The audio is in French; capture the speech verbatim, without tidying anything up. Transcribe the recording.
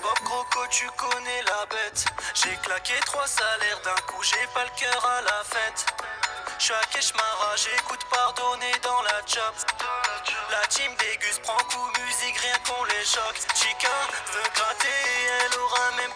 Bob Croco, tu connais la bête. J'ai claqué trois salaires d'un coup, j'ai pas le cœur à la fête. J'suis à Keshmara, j'écoute pardonner dans la job. La team déguste, prend coup musique, rien qu'on les choque. Chica veut gratter, elle aura même